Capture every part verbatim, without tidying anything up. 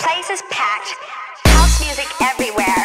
place is packed. House music everywhere.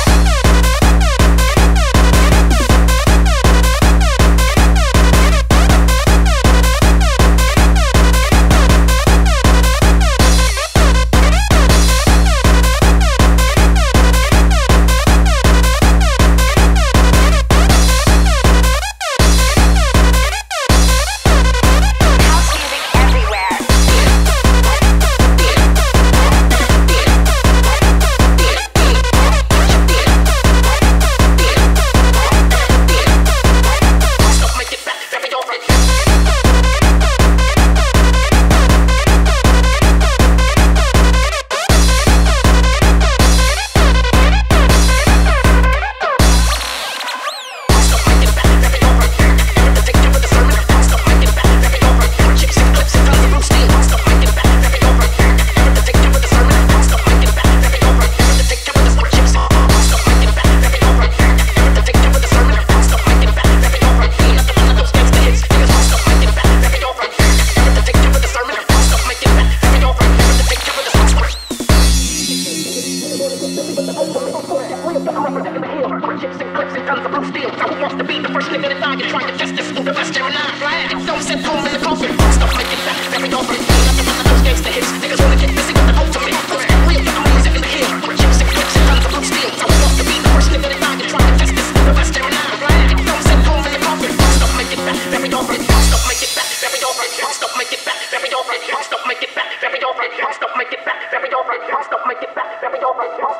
Chips and clips and tons of blue steel. So who wants to be the first nigga to die? You're trying to test this through the best and I flag. Don't sit home in the coffin. Stop making that very often. Nothing but those gangsta hits. Niggas wanna get busy with the ultimate. Real enemies in the hill. Chips and clips and tons of blue steel. So who wants to be the first nigga to die? You're trying to test this through the best and I flag. Don't sit home in the coffin. Stop making that very often. Stop making that very often. Stop making that very often. Stop making that very often. Stop making that very often. Stop making that very often.